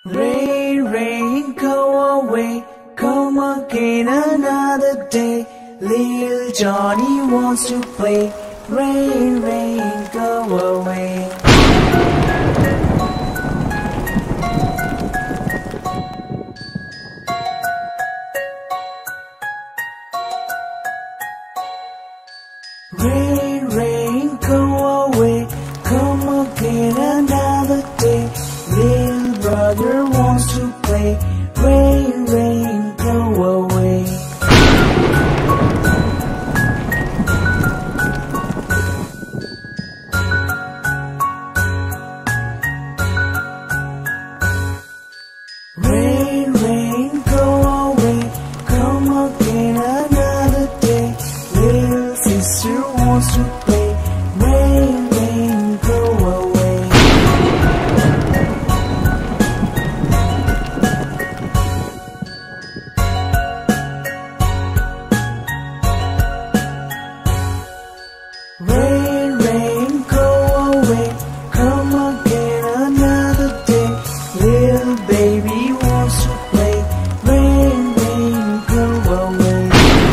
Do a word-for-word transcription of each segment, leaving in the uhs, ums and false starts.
Rain, rain, go away, come again another day. Little Johnny wants to play. Rain, rain, go away. Rain, rain, go away, come again another day. Little brother wants to play. Rain, rain, go away. Rain, rain, go away, come again another day. Little sister wants to play. Rain, rain, go away. Rain, rain, go away, come again another day. Little baby wants to play. Rain, rain, go away.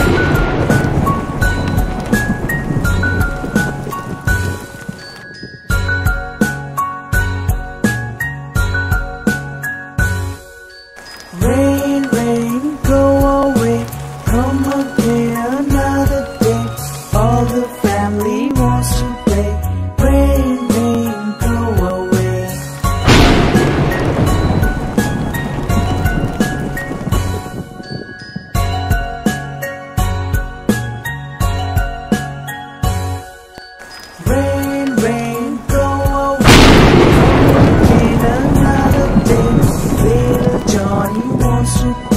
Rain, rain, go away, come again another day. All the family wants to play. Rain, rain, go away. Rain, rain, go away, come again another day. Little Johnny wants to play.